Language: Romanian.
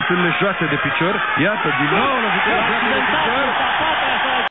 Sunt joase de picior. Iată, din nou lovitura de picior.